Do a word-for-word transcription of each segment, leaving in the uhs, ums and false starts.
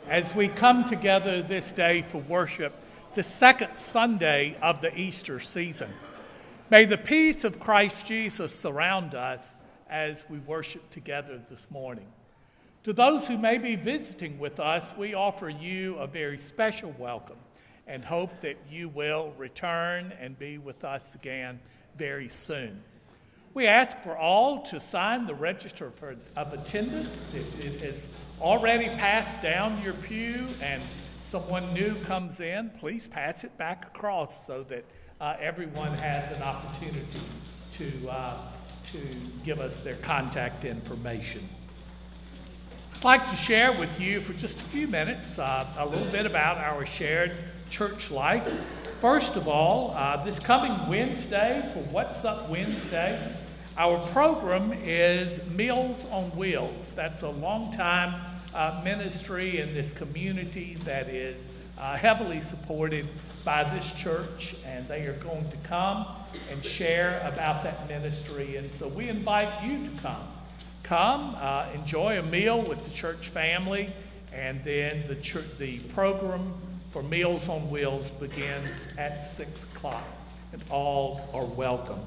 as we come together this day for worship, the second Sunday of the Easter season. May the peace of Christ Jesus surround us as we worship together this morning. To those who may be visiting with us, we offer you a very special welcome and hope that you will return and be with us again very soon. We ask for all to sign the register for, of attendance. If it is already passed down your pew and someone new comes in, please pass it back across so that uh, everyone has an opportunity to, uh, to give us their contact information. I'd like to share with you for just a few minutes uh, a little bit about our shared church life. First of all, uh, this coming Wednesday, for What's Up Wednesday, our program is Meals on Wheels. That's a long-time uh, ministry in this community that is uh, heavily supported by this church, and they are going to come and share about that ministry. And so we invite you to come. Come, uh, enjoy a meal with the church family, and then the, church, the program for Meals on Wheels begins at six o'clock, and all are welcome.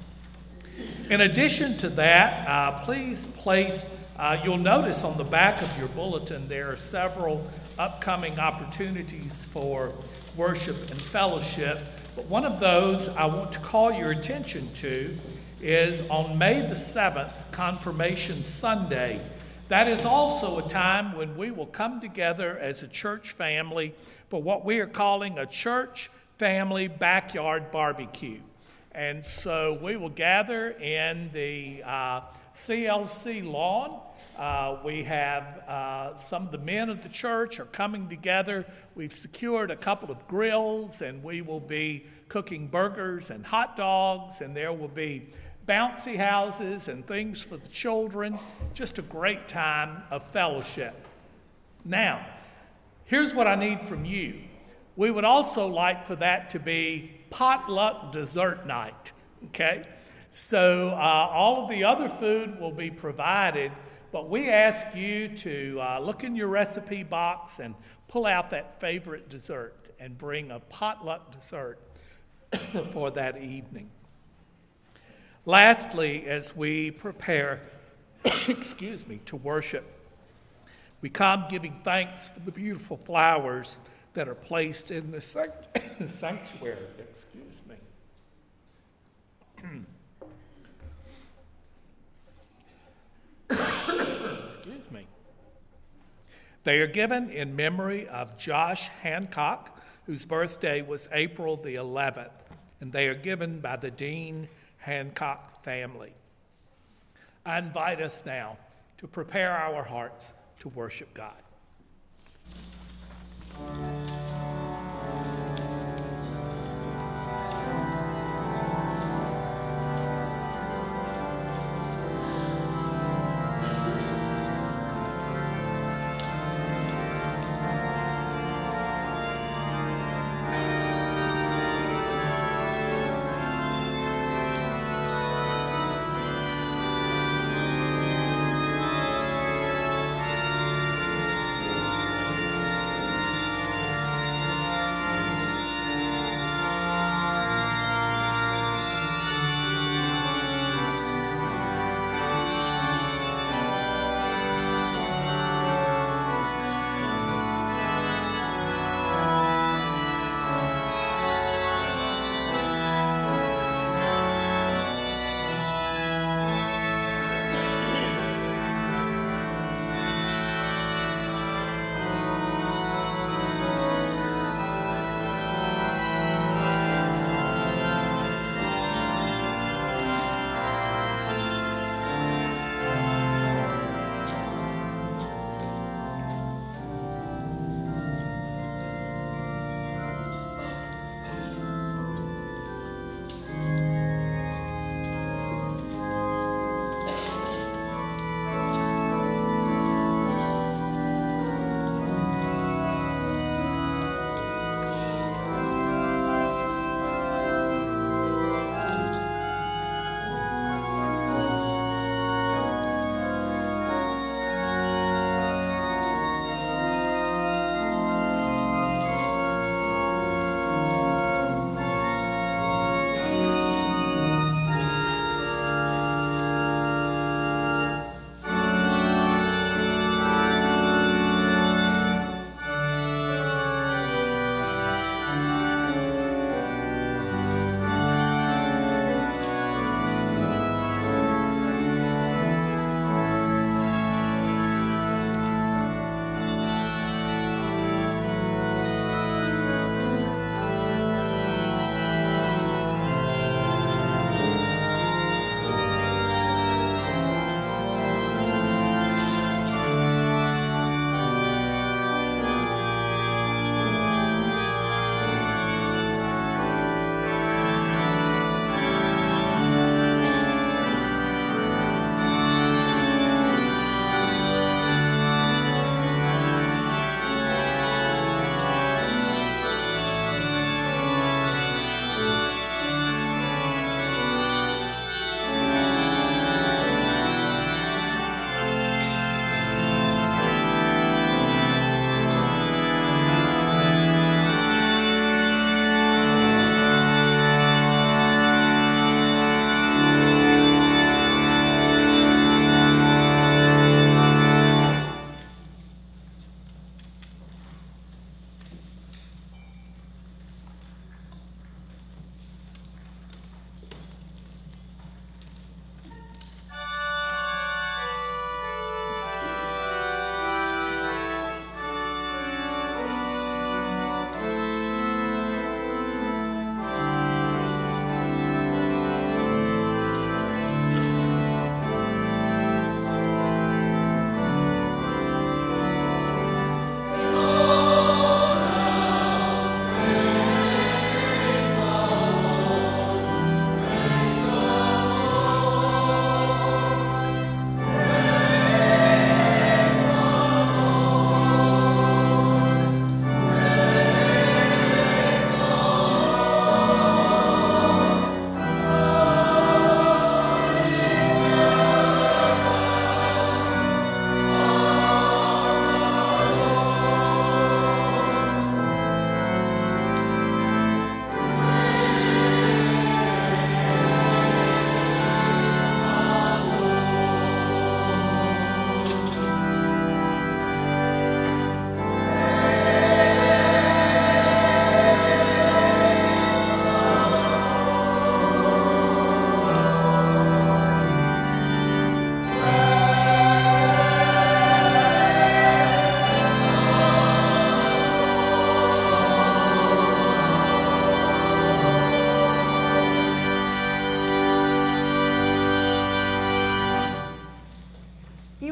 In addition to that, uh, please place, uh, you'll notice on the back of your bulletin there are several upcoming opportunities for worship and fellowship, but one of those I want to call your attention to is on May the seventh, Confirmation Sunday. That is also a time when we will come together as a church family for what we are calling a church family backyard barbecue. And so we will gather in the uh, C L C lawn. Uh, we have uh, some of the men of the church are coming together. We've secured a couple of grills, and we will be cooking burgers and hot dogs, and there will be bouncy houses and things for the children. Just a great time of fellowship. Now, here's what I need from you. We would also like for that to be potluck dessert night, okay? So uh, all of the other food will be provided, but we ask you to uh, look in your recipe box and pull out that favorite dessert and bring a potluck dessert for that evening. Lastly, as we prepare, excuse me, to worship, we come giving thanks for the beautiful flowers that are placed in the sanctuary. Excuse me. Excuse me. They are given in memory of Josh Hancock, whose birthday was April the eleventh, and they are given by the Dean Hancock family. I invite us now to prepare our hearts to worship God.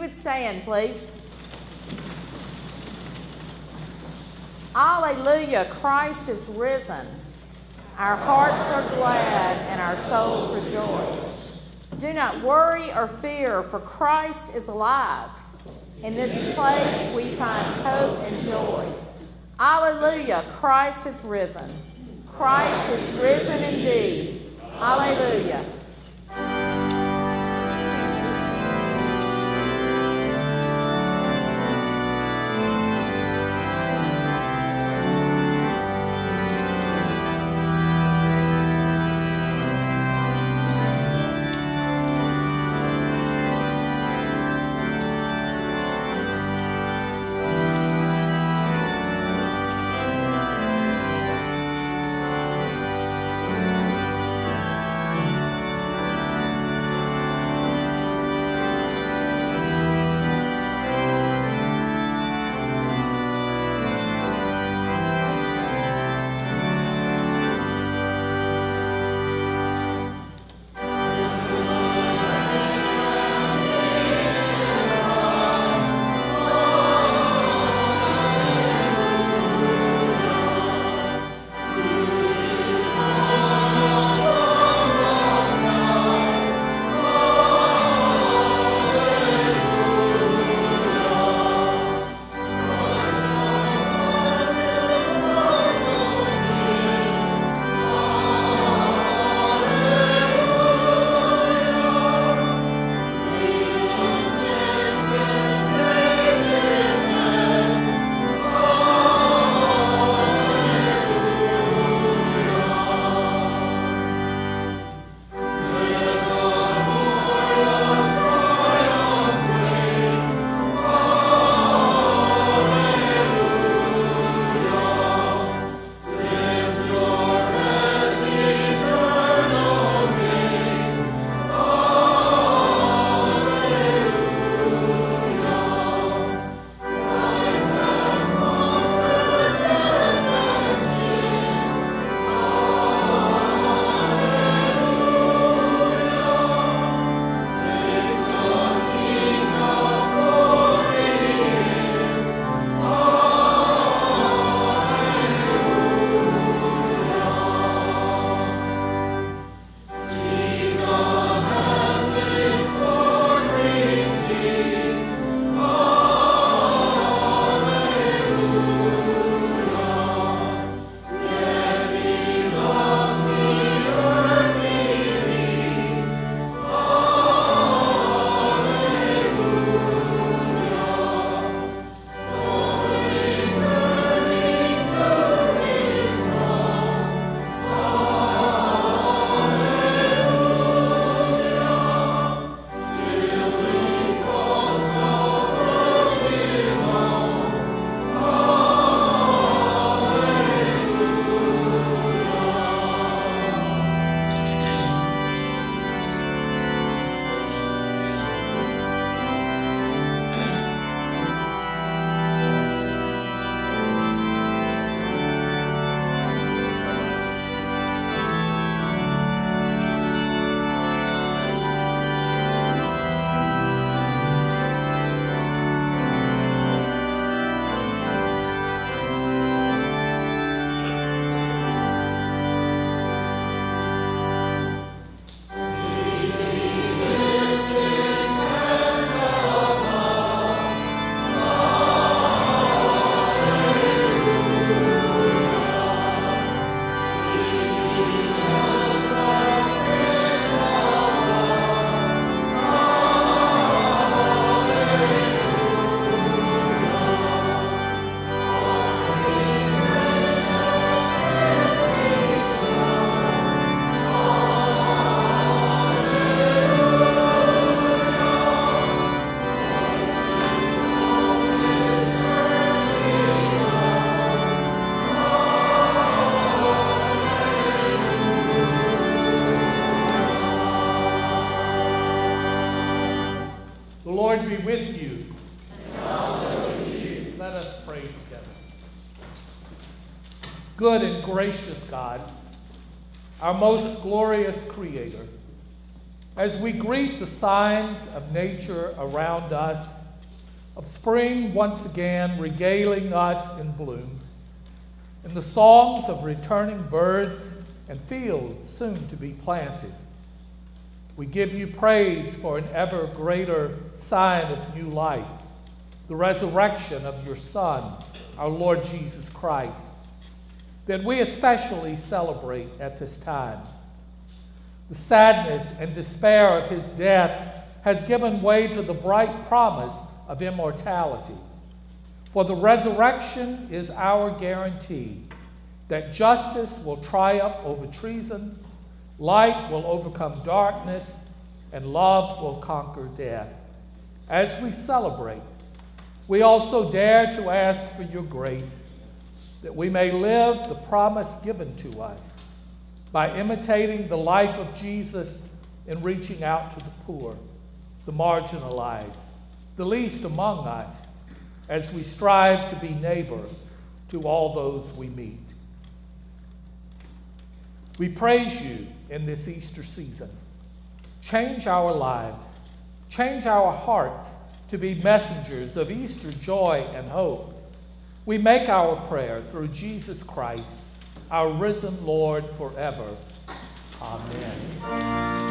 would stand, please. Alleluia, Christ is risen. Our hearts are glad and our souls rejoice. Do not worry or fear, for Christ is alive. In this place we find hope and joy. Alleluia, Christ is risen. Christ is risen indeed. Alleluia. Lord be with you. And also with you. Let us pray together. Good and gracious God, our most glorious Creator, as we greet the signs of nature around us of spring once again regaling us in bloom, and the songs of returning birds and fields soon to be planted. We give you praise for an ever greater sign of new life, the resurrection of your Son, our Lord Jesus Christ, that we especially celebrate at this time. The sadness and despair of his death has given way to the bright promise of immortality. For the resurrection is our guarantee that justice will triumph over treason, light will overcome darkness, and love will conquer death. As we celebrate, we also dare to ask for your grace that we may live the promise given to us by imitating the life of Jesus in reaching out to the poor, the marginalized, the least among us, as we strive to be neighbor to all those we meet. We praise you in this Easter season. Change our lives, change our hearts to be messengers of Easter joy and hope. We make our prayer through Jesus Christ, our risen Lord forever. Amen.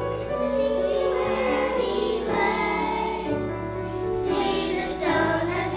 Stone has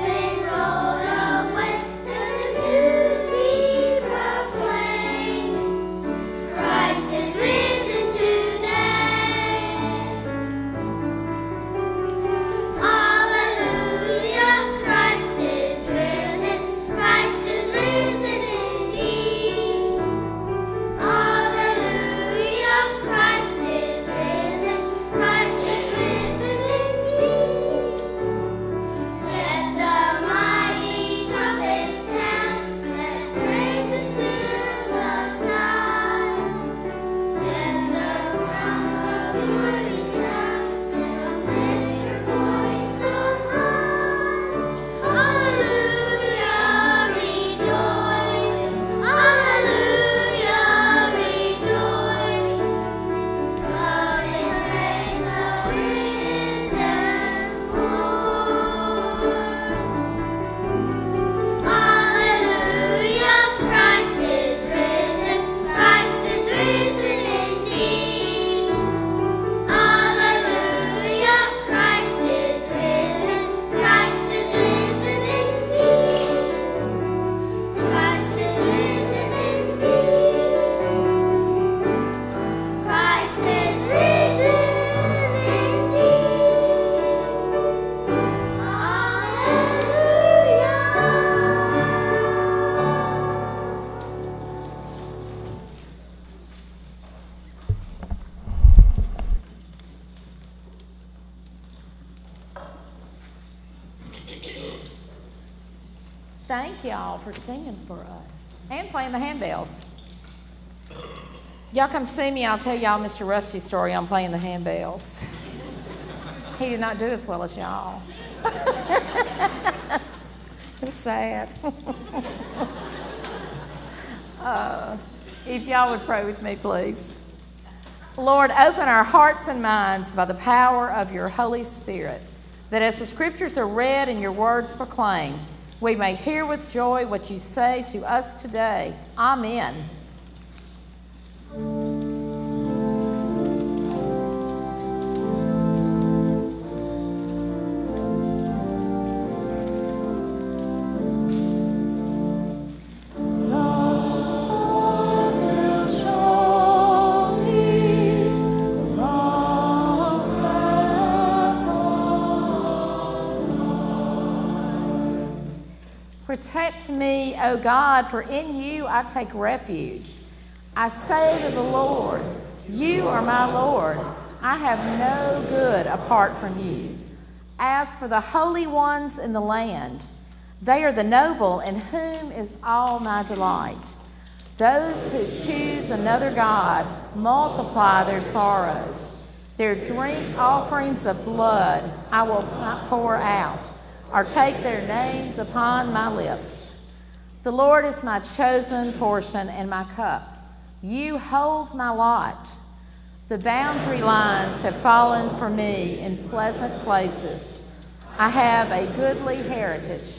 Thank y'all for singing for us and playing the handbells. Y'all come see me, I'll tell y'all Mister Rusty's story on playing the handbells. He did not do as well as y'all. It was sad. uh, if y'all would pray with me, please. Lord, open our hearts and minds by the power of your Holy Spirit, that as the scriptures are read and your words proclaimed, we may hear with joy what you say to us today. Amen. Protect me, O God, for in you I take refuge. I say to the Lord, you are my Lord. I have no good apart from you. As for the holy ones in the land, they are the noble in whom is all my delight. Those who choose another God multiply their sorrows. Their drink offerings of blood I will not pour out, or take their names upon my lips. The Lord is my chosen portion and my cup. You hold my lot. The boundary lines have fallen for me in pleasant places. I have a goodly heritage.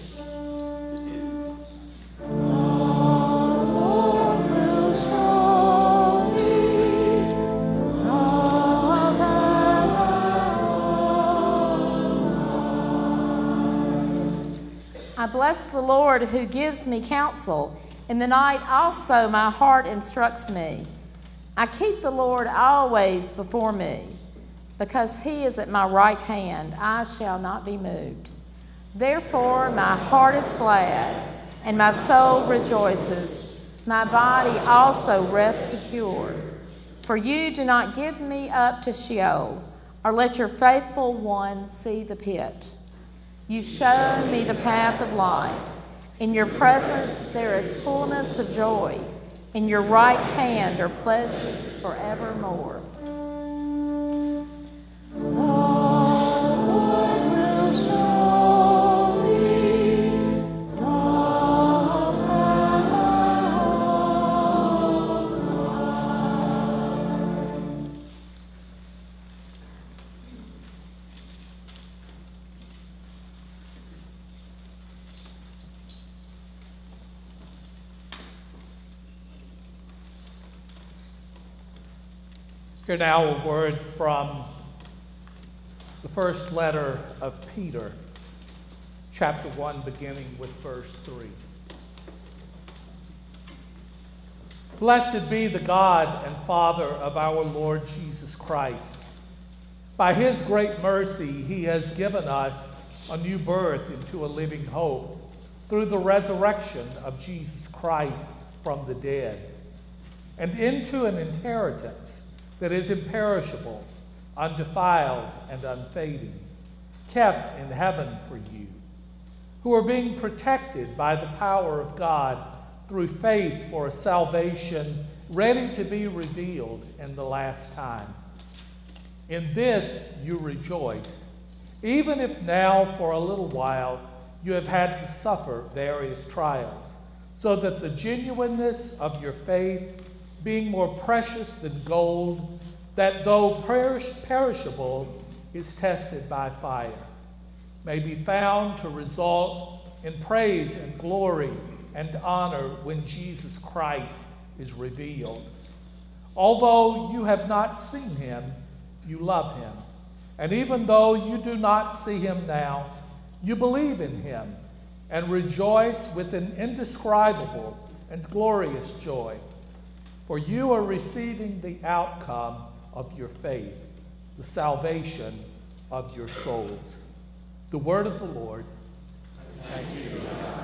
I bless the Lord who gives me counsel. In the night also my heart instructs me. I keep the Lord always before me. Because he is at my right hand, I shall not be moved. Therefore my heart is glad, and my soul rejoices. My body also rests secure. For you do not give me up to Sheol, or let your faithful one see the pit. You show me the path of life. In your presence there is fullness of joy. In your right hand are pleasures forevermore. Hear now a word from the first letter of Peter, chapter one, beginning with verse three. Blessed be the God and Father of our Lord Jesus Christ. By his great mercy, he has given us a new birth into a living hope through the resurrection of Jesus Christ from the dead, and into an inheritance that is imperishable, undefiled, and unfading, kept in heaven for you, who are being protected by the power of God through faith for a salvation ready to be revealed in the last time. In this you rejoice, even if now for a little while you have had to suffer various trials, so that the genuineness of your faith, being more precious than gold, that though perish- perishable is tested by fire, may be found to result in praise and glory and honor when Jesus Christ is revealed. Although you have not seen him, you love him. And even though you do not see him now, you believe in him and rejoice with an indescribable and glorious joy. For you are receiving the outcome of your faith, the salvation of your souls. The word of the Lord. Thanks be to God.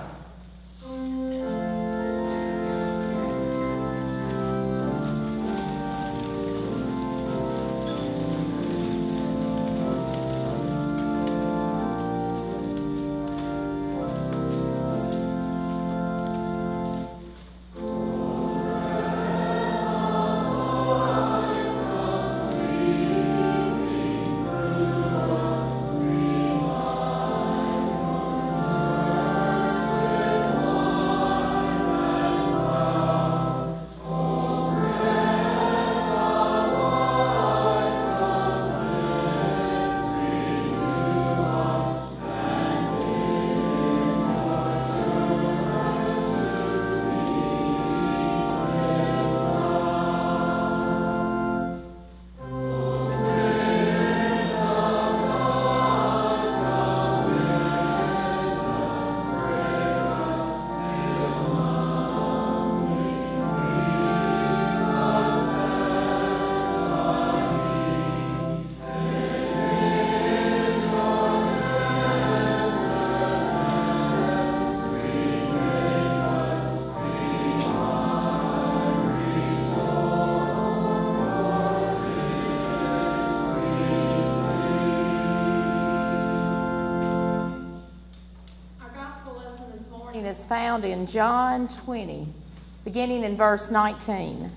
is found in John twenty, beginning in verse nineteen.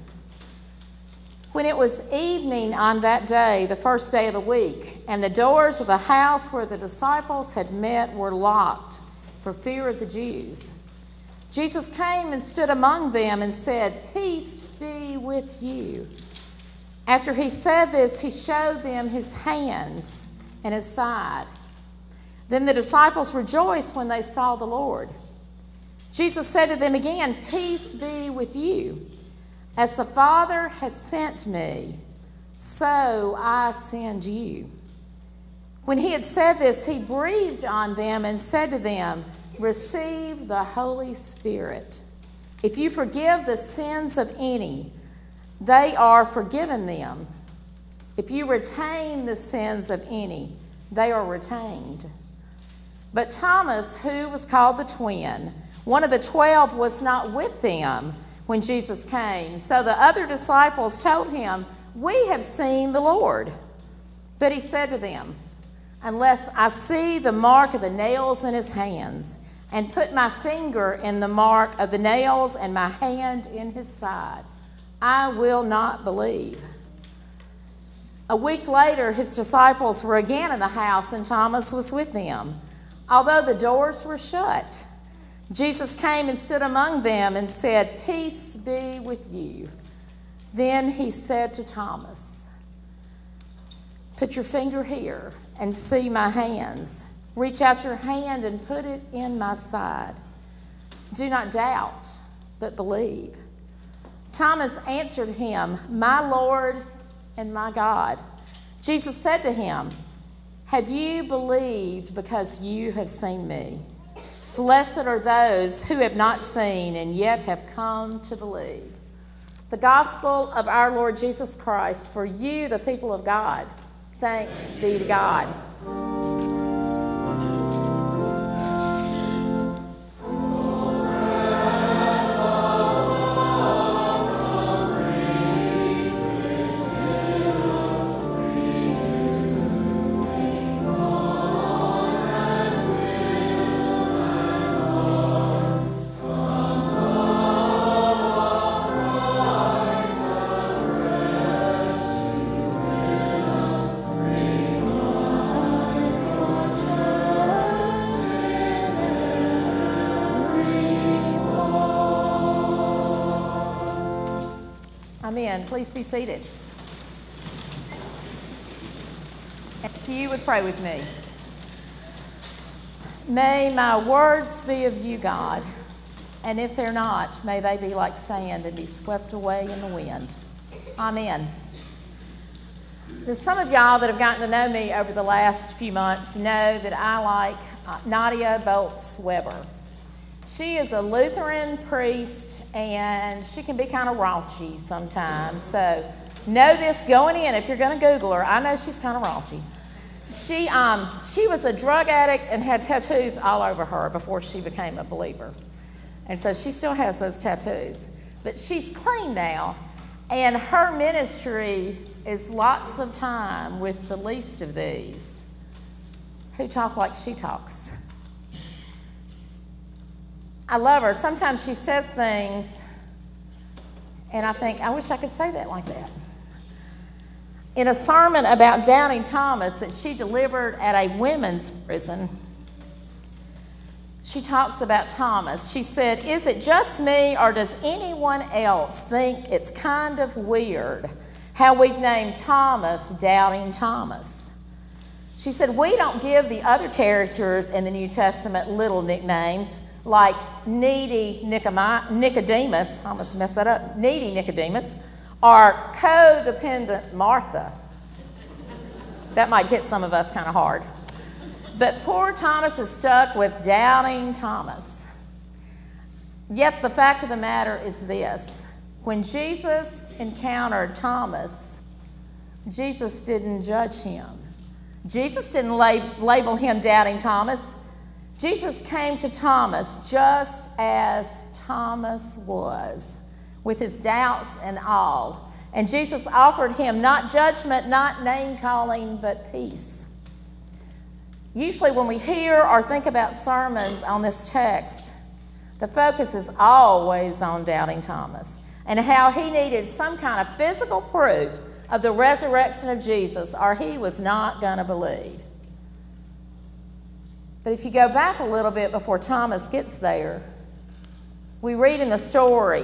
When it was evening on that day, the first day of the week, and the doors of the house where the disciples had met were locked for fear of the Jews, Jesus came and stood among them and said, "Peace be with you." After he said this, he showed them his hands and his side. Then the disciples rejoiced when they saw the Lord. Jesus said to them again, "Peace be with you. As the Father has sent me, so I send you." When he had said this, he breathed on them and said to them, "Receive the Holy Spirit. If you forgive the sins of any, they are forgiven them. If you retain the sins of any, they are retained." But Thomas, who was called the twin, one of the twelve, was not with them when Jesus came. So the other disciples told him, "We have seen the Lord." But he said to them, "Unless I see the mark of the nails in his hands, and put my finger in the mark of the nails and my hand in his side, I will not believe." A week later, his disciples were again in the house, and Thomas was with them. Although the doors were shut, Jesus came and stood among them and said, "Peace be with you." Then he said to Thomas, "Put your finger here and see my hands. Reach out your hand and put it in my side. Do not doubt, but believe." Thomas answered him, "My Lord and my God." Jesus said to him, "Have you believed because you have seen me? Blessed are those who have not seen and yet have come to believe." The gospel of our Lord Jesus Christ for you, the people of God. Thanks be to God. Amen. Please be seated. If you would pray with me. May my words be of you, God, and if they're not, may they be like sand and be swept away in the wind. Amen. There's some of y'all that have gotten to know me over the last few months know that I like uh, Nadia Bolz-Weber. She is a Lutheran priest, and she can be kind of raunchy sometimes. So know this going in. If you're going to Google her, I know she's kind of raunchy. She um she was a drug addict and had tattoos all over her before she became a believer. And so she still has those tattoos. But she's clean now, and her ministry is lots of time with the least of these who talk like she talks. I love her. Sometimes she says things, and I think, I wish I could say that like that. In a sermon about Doubting Thomas that she delivered at a women's prison, she talks about Thomas. She said, "Is it just me, or does anyone else think it's kind of weird how we've named Thomas Doubting Thomas?" She said, "We don't give the other characters in the New Testament little nicknames like needy Nicodemus," I almost messed that up, needy Nicodemus, or codependent Martha. That might hit some of us kind of hard. But poor Thomas is stuck with Doubting Thomas. Yet the fact of the matter is this: when Jesus encountered Thomas, Jesus didn't judge him. Jesus didn't lab- label him Doubting Thomas. Jesus came to Thomas just as Thomas was, with his doubts and all. And Jesus offered him not judgment, not name-calling, but peace. Usually when we hear or think about sermons on this text, The focus is always on doubting Thomas and how he needed some kind of physical proof of the resurrection of Jesus, or he was not going to believe. But if you go back a little bit before Thomas gets there, we read in the story,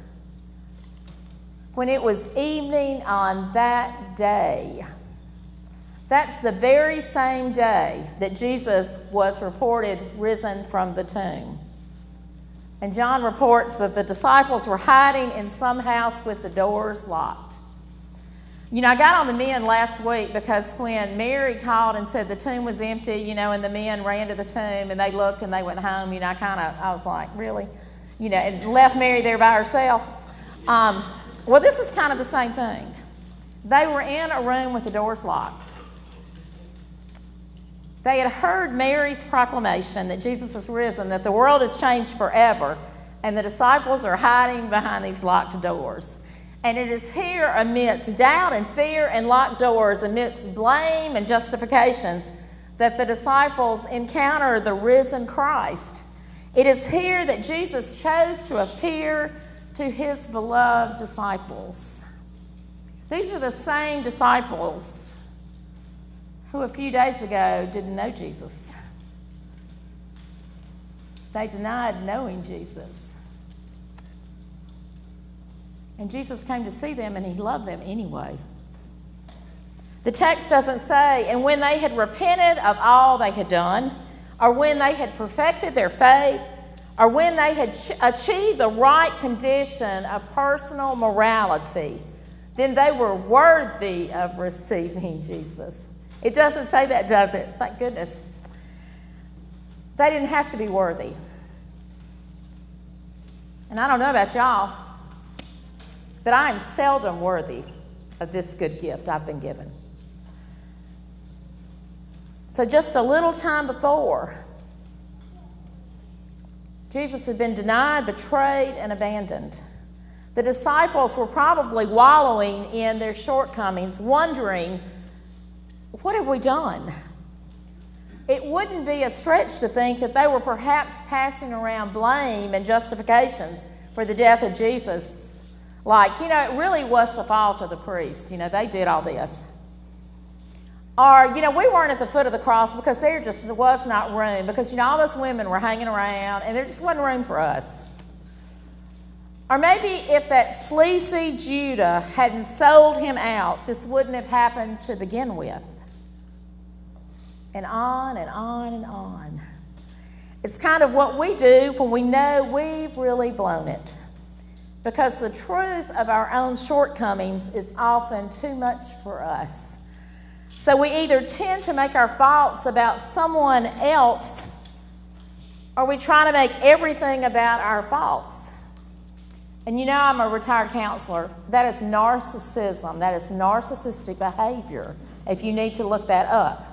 when it was evening on that day, that's the very same day that Jesus was reported risen from the tomb. And John reports that the disciples were hiding in some house with the doors locked. You know, I got on the men last week because when Mary called and said the tomb was empty, you know, and the men ran to the tomb and they looked and they went home, you know, I kind of, I was like, really? You know, and left Mary there by herself. Um, well, this is kind of the same thing. They were in a room with the doors locked. They had heard Mary's proclamation that Jesus is risen, that the world has changed forever, and the disciples are hiding behind these locked doors. And it is here amidst doubt and fear and locked doors, amidst blame and justifications, that the disciples encounter the risen Christ. It is here that Jesus chose to appear to his beloved disciples. These are the same disciples who a few days ago didn't know Jesus. They denied knowing Jesus. And Jesus came to see them, and he loved them anyway. The text doesn't say, and when they had repented of all they had done, or when they had perfected their faith, or when they had ch- achieved the right condition of personal morality, then they were worthy of receiving Jesus. It doesn't say that, does it? Thank goodness. They didn't have to be worthy. And I don't know about y'all, but I am seldom worthy of this good gift I've been given. So just a little time before, Jesus had been denied, betrayed, and abandoned. The disciples were probably wallowing in their shortcomings, wondering, what have we done? It wouldn't be a stretch to think that they were perhaps passing around blame and justifications for the death of Jesus. Like, you know, it really was the fault of the priest. You know, they did all this. Or, you know, we weren't at the foot of the cross because there just was not room. Because, you know, all those women were hanging around and there just wasn't room for us. Or maybe if that sleazy Judah hadn't sold him out, this wouldn't have happened to begin with. And on and on and on. It's kind of what we do when we know we've really blown it. Because the truth of our own shortcomings is often too much for us. So we either tend to make our faults about someone else, or we try to make everything about our faults. And you know, I'm a retired counselor. That is narcissism. That is narcissistic behavior, if you need to look that up.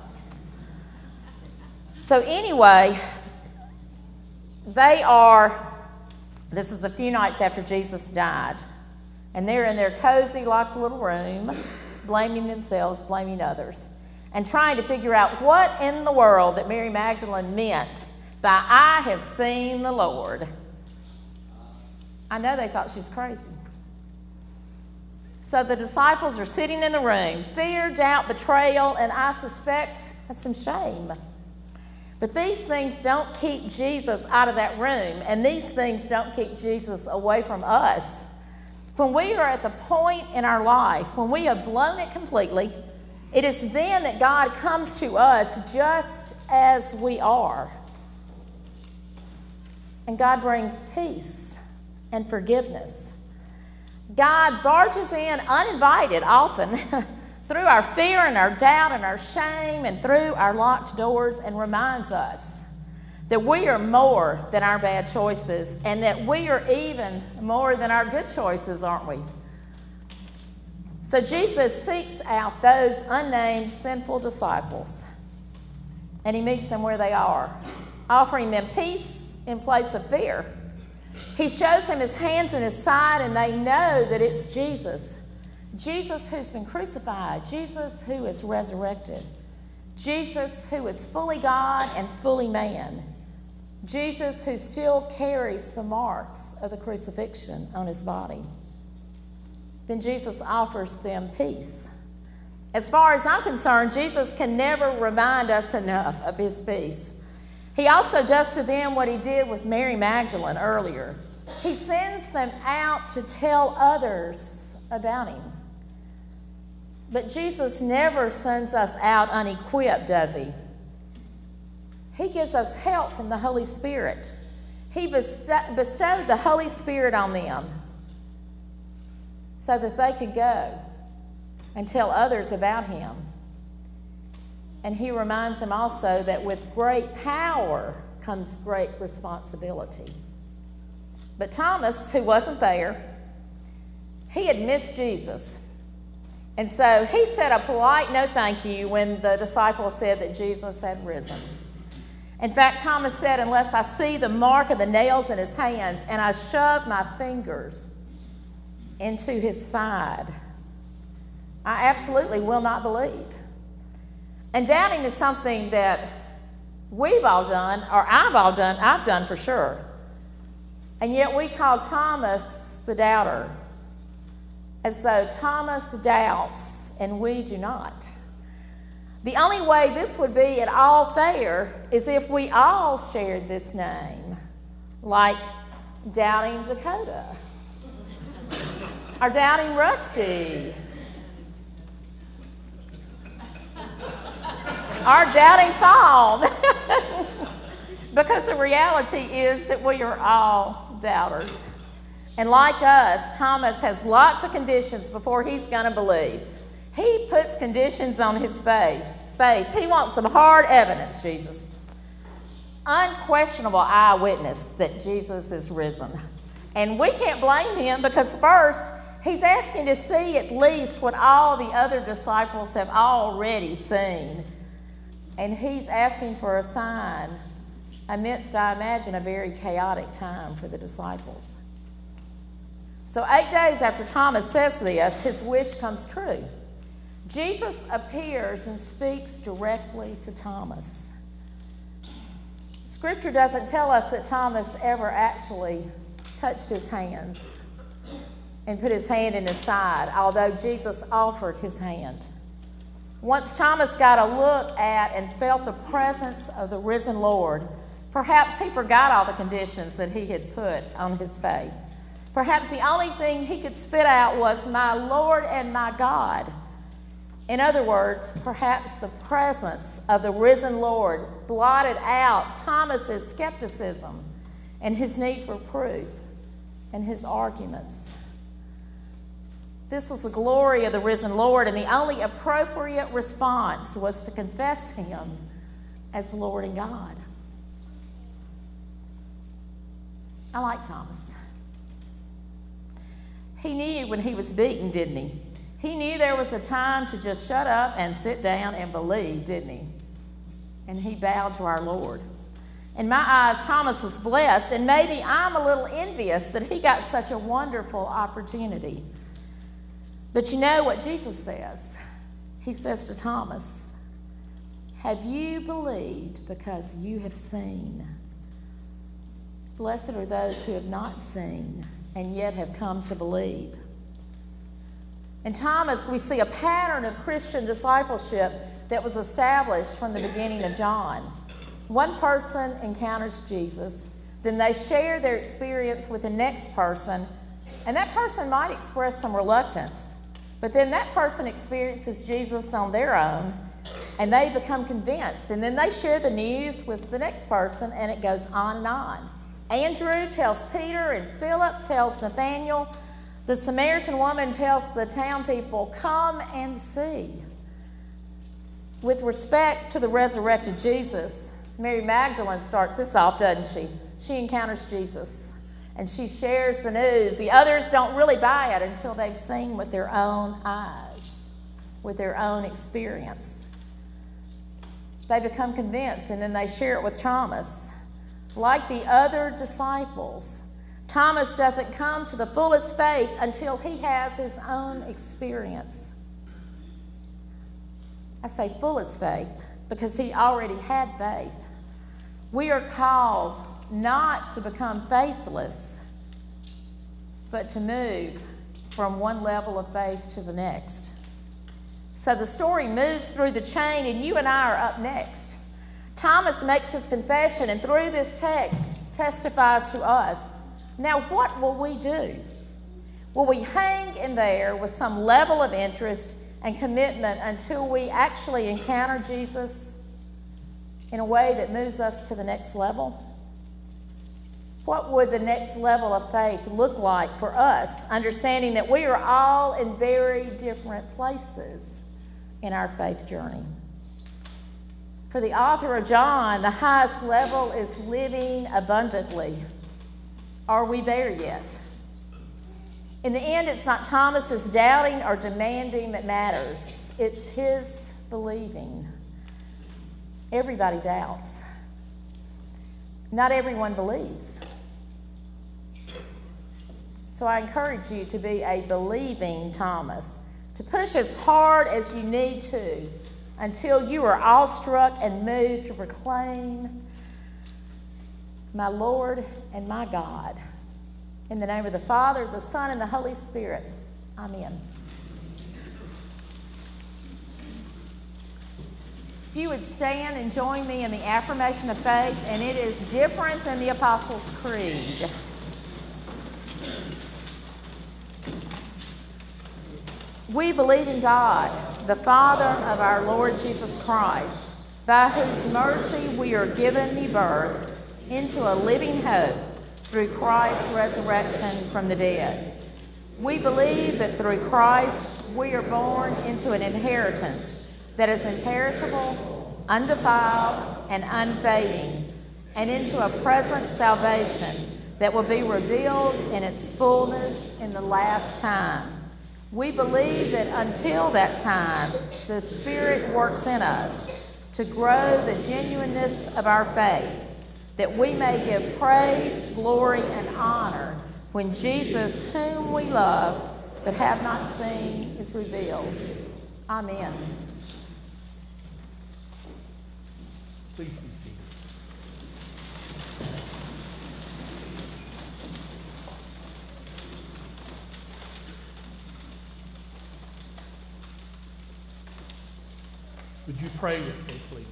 So anyway, they are... This is a few nights after Jesus died. And they're in their cozy, locked little room, blaming themselves, blaming others, and trying to figure out what in the world that Mary Magdalene meant by, I have seen the Lord. I know they thought she was crazy. So the disciples are sitting in the room, fear, doubt, betrayal, and I suspect some shame. But these things don't keep Jesus out of that room, and these things don't keep Jesus away from us. When we are at the point in our life, when we have blown it completely, it is then that God comes to us just as we are. And God brings peace and forgiveness. God barges in uninvited often through our fear and our doubt and our shame and through our locked doors, and reminds us that we are more than our bad choices, and that we are even more than our good choices, aren't we? So Jesus seeks out those unnamed sinful disciples, and he meets them where they are, offering them peace in place of fear. He shows them his hands and his side, and they know that it's Jesus. Jesus who's been crucified, Jesus who is resurrected, Jesus who is fully God and fully man. Jesus who still carries the marks of the crucifixion on his body. Then Jesus offers them peace. As far as I'm concerned, Jesus can never remind us enough of his peace. He also does to them what he did with Mary Magdalene earlier. He sends them out to tell others about him. But Jesus never sends us out unequipped, does he? He gives us help from the Holy Spirit. He bestowed the Holy Spirit on them so that they could go and tell others about him. And he reminds them also that with great power comes great responsibility. But Thomas, who wasn't there, he had missed Jesus. And so he said a polite no thank you when the disciples said that Jesus had risen. In fact, Thomas said, unless I see the mark of the nails in his hands and I shove my fingers into his side, I absolutely will not believe. And doubting is something that we've all done, or I've all done, I've done for sure. And yet we call Thomas the doubter, as though Thomas doubts and we do not. The only way this would be at all fair is if we all shared this name, like Doubting Dakota, or Doubting Rusty, or Doubting Fawn. Because the reality is that we are all doubters. And like us, Thomas has lots of conditions before he's going to believe. He puts conditions on his faith. Faith. He wants some hard evidence, Jesus. Unquestionable eyewitness that Jesus is risen. And we can't blame him because first, he's asking to see at least what all the other disciples have already seen. And he's asking for a sign amidst, I imagine, a very chaotic time for the disciples. So eight days after Thomas says this, his wish comes true. Jesus appears and speaks directly to Thomas. Scripture doesn't tell us that Thomas ever actually touched his hands and put his hand in his side, although Jesus offered his hand. Once Thomas got a look at and felt the presence of the risen Lord, perhaps he forgot all the conditions that he had put on his faith. Perhaps the only thing he could spit out was, "My Lord and my God." In other words, perhaps the presence of the risen Lord blotted out Thomas's skepticism and his need for proof and his arguments. This was the glory of the risen Lord, and the only appropriate response was to confess him as Lord and God. I like Thomas. He knew when he was beaten, didn't he? He knew there was a time to just shut up and sit down and believe, didn't he? And he bowed to our Lord. In my eyes, Thomas was blessed, and maybe I'm a little envious that he got such a wonderful opportunity. But you know what Jesus says? He says to Thomas, "Have you believed because you have seen? Blessed are those who have not seen and yet have come to believe." In Thomas, we see a pattern of Christian discipleship that was established from the beginning of John. One person encounters Jesus, then they share their experience with the next person, and that person might express some reluctance, but then that person experiences Jesus on their own, and they become convinced, and then they share the news with the next person, and it goes on and on. Andrew tells Peter, and Philip tells Nathanael. The Samaritan woman tells the town people, "Come and see." With respect to the resurrected Jesus, Mary Magdalene starts this off, doesn't she? She encounters Jesus, and she shares the news. The others don't really buy it until they've seen with their own eyes, with their own experience. They become convinced, and then they share it with Thomas. Like the other disciples, Thomas doesn't come to the fullest faith until he has his own experience. I say fullest faith because he already had faith. We are called not to become faithless, but to move from one level of faith to the next. So the story moves through the chain, and you and I are up next. Thomas makes his confession, and through this text testifies to us. Now, what will we do? Will we hang in there with some level of interest and commitment until we actually encounter Jesus in a way that moves us to the next level? What would the next level of faith look like for us, understanding that we are all in very different places in our faith journey? For the author of John, the highest level is living abundantly. Are we there yet? In the end, it's not Thomas's doubting or demanding that matters. It's his believing. Everybody doubts. Not everyone believes. So I encourage you to be a believing Thomas, to push as hard as you need to until you are awestruck and moved to proclaim, my Lord and my God. In the name of the Father, the Son, and the Holy Spirit. Amen. If you would stand and join me in the affirmation of faith, and it is different than the Apostles' Creed. We believe in God, the Father of our Lord Jesus Christ, by whose mercy we are given new birth into a living hope through Christ's resurrection from the dead. We believe that through Christ we are born into an inheritance that is imperishable, undefiled, and unfading, and into a present salvation that will be revealed in its fullness in the last time. We believe that until that time, the Spirit works in us to grow the genuineness of our faith, that we may give praise, glory, and honor when Jesus, whom we love but have not seen, is revealed. Amen. Please be seated. Would you pray with me, please?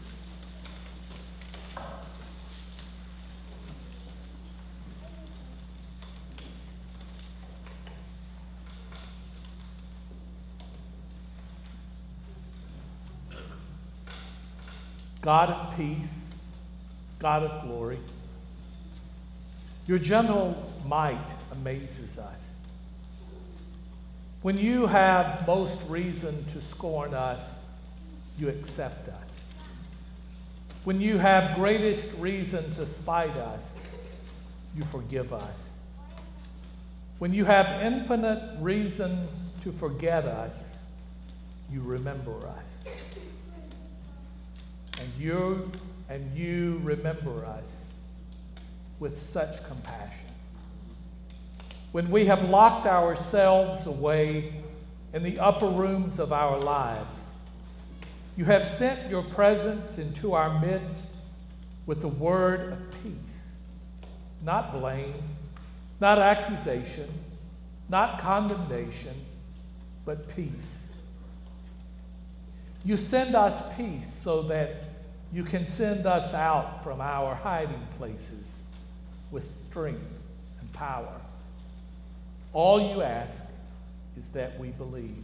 God of peace, God of glory, your gentle might amazes us. When you have most reason to scorn us, you accept us. When you have greatest reason to spite us, you forgive us. When you have infinite reason to forget us, you remember us. And you and you remember us with such compassion. When we have locked ourselves away in the upper rooms of our lives, you have sent your presence into our midst with the word of peace, not blame, not accusation, not condemnation, but peace. You send us peace so that you can send us out from our hiding places with strength and power. All you ask is that we believe.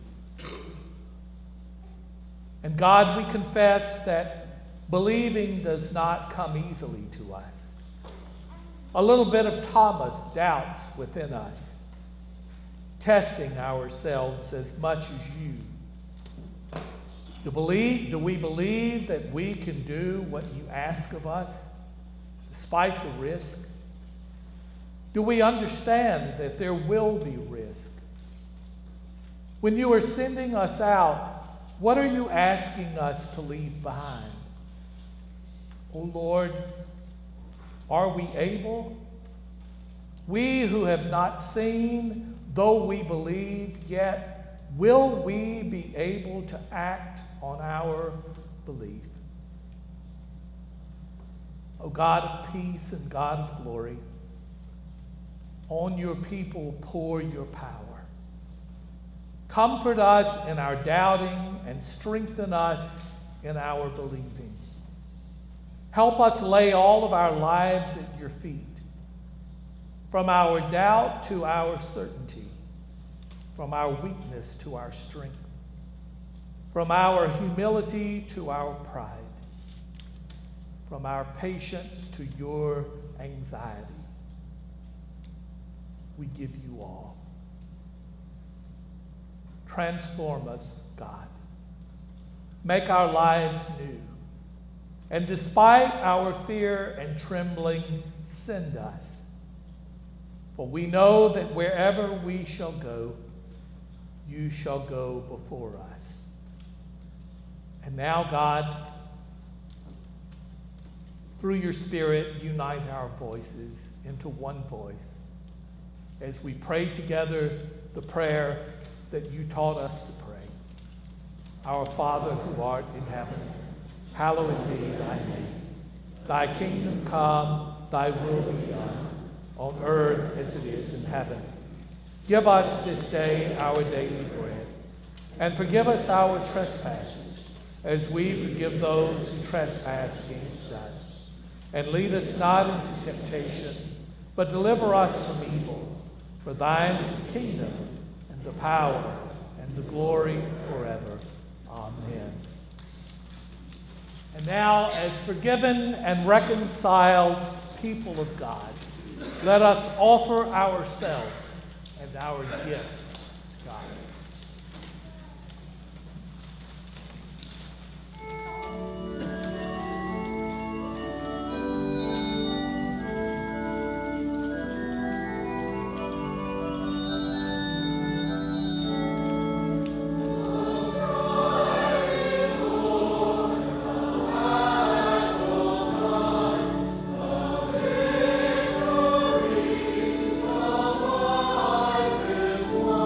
And God, we confess that believing does not come easily to us. A little bit of Thomas doubts within us, testing ourselves as much as you. Do, believe, do we believe that we can do what you ask of us, despite the risk? Do we understand that there will be risk? When you are sending us out, what are you asking us to leave behind? Oh Lord, are we able? We who have not seen, though we believe, yet will we be able to act on our belief? O God of peace and God of glory, on your people pour your power. Comfort us in our doubting and strengthen us in our believing. Help us lay all of our lives at your feet, from our doubt to our certainty, from our weakness to our strength, from our humility to our pride, from our patience to your anxiety. We give you all. Transform us, God. Make our lives new. And despite our fear and trembling, send us. For we know that wherever we shall go, you shall go before us. And now, God, through your Spirit, unite our voices into one voice as we pray together the prayer that you taught us to pray. Our Father who art in heaven, hallowed be thy name. Thy kingdom come, thy will be done, on earth as it is in heaven. Give us this day our daily bread, and forgive us our trespasses, as we forgive those who trespass against us. And lead us not into temptation, but deliver us from evil. For thine is the kingdom, and the power, and the glory forever. Amen. And now, as forgiven and reconciled people of God, let us offer ourselves and our gifts to God. One.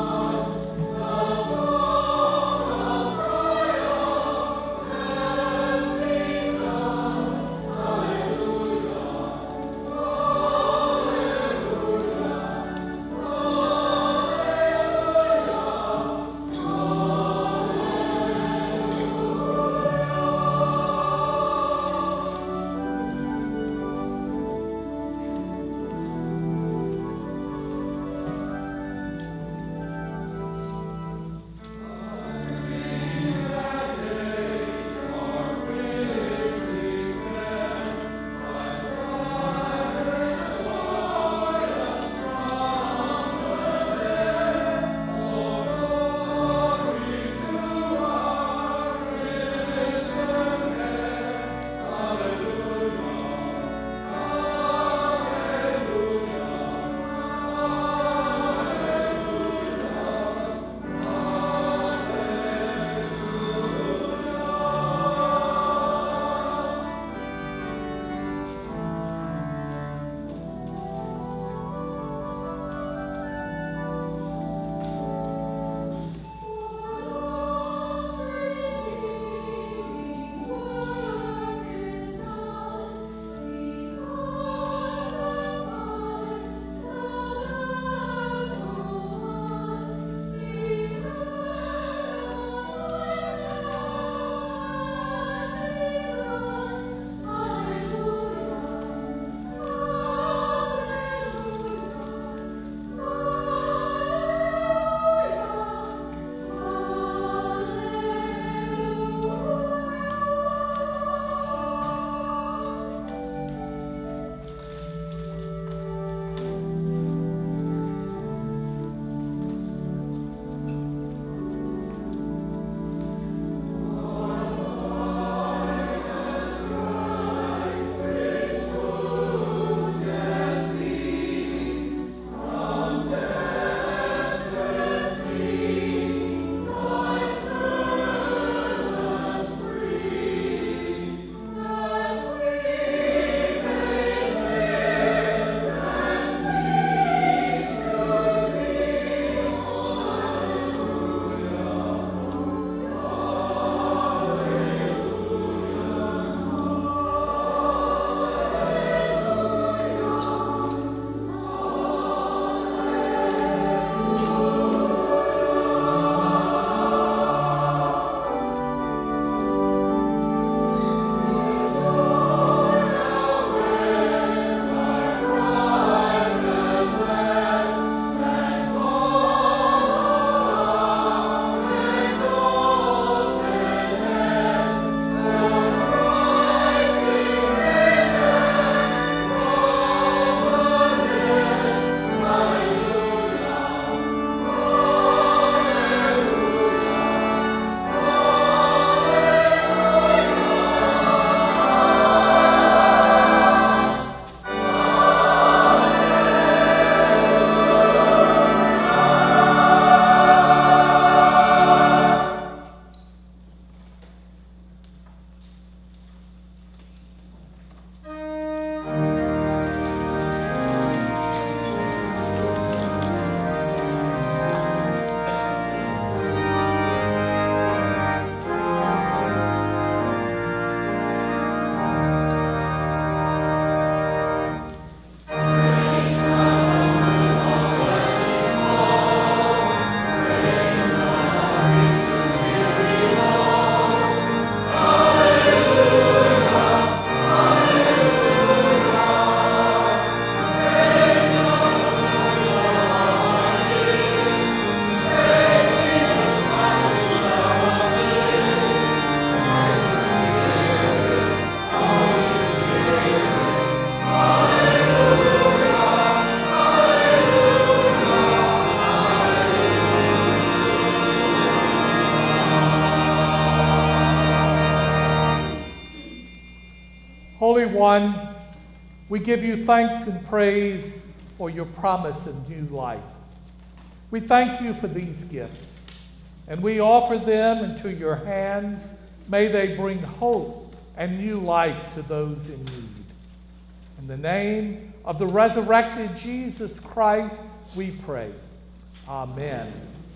We give you thanks and praise for your promise of new life. We thank you for these gifts, and we offer them into your hands. May they bring hope and new life to those in need. In the name of the resurrected Jesus Christ, we pray. Amen.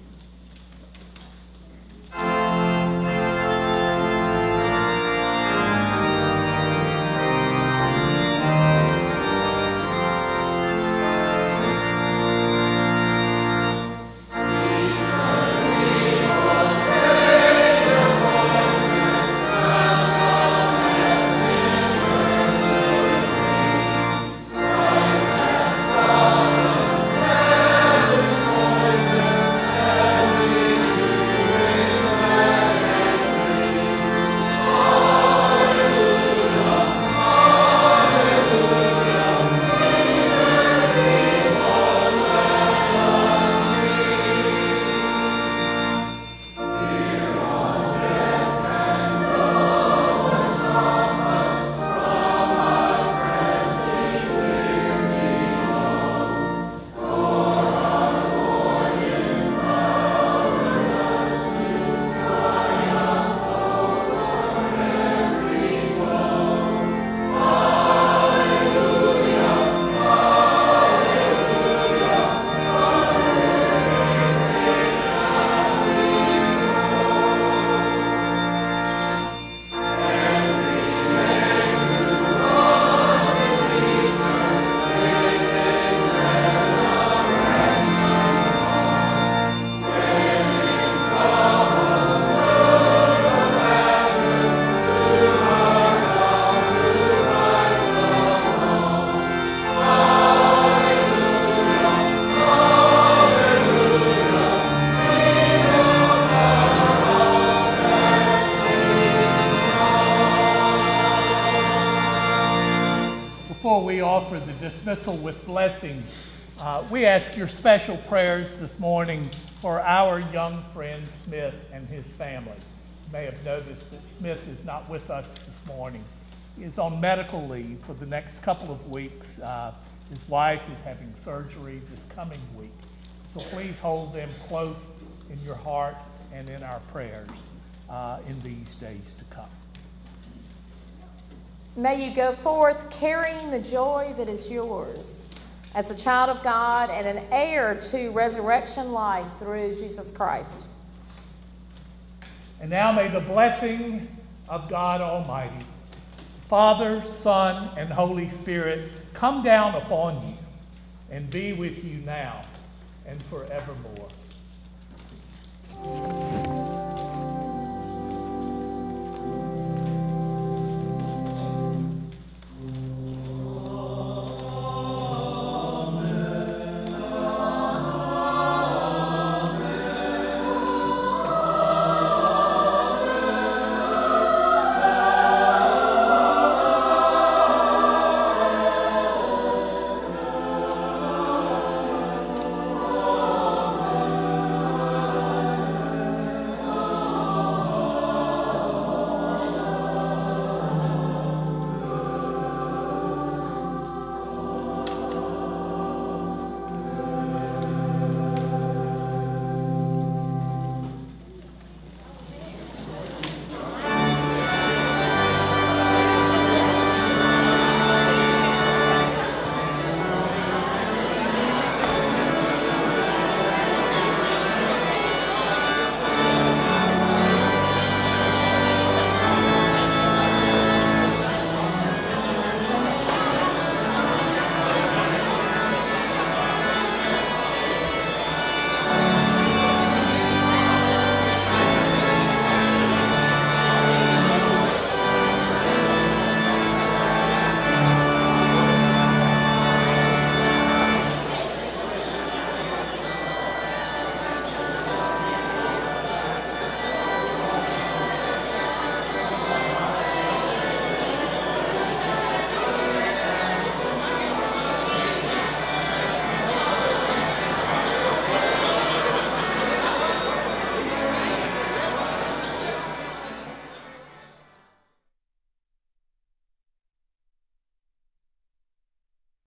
Before we offer the dismissal with blessings, uh, we ask your special prayers this morning for our young friend Smith and his family. You may have noticed that Smith is not with us this morning. He is on medical leave for the next couple of weeks. Uh, his wife is having surgery this coming week. So please hold them close in your heart and in our prayers uh, in these days to come. May you go forth carrying the joy that is yours as a child of God and an heir to resurrection life through Jesus Christ. And now may the blessing of God Almighty, Father, Son, and Holy Spirit come down upon you and be with you now and forevermore.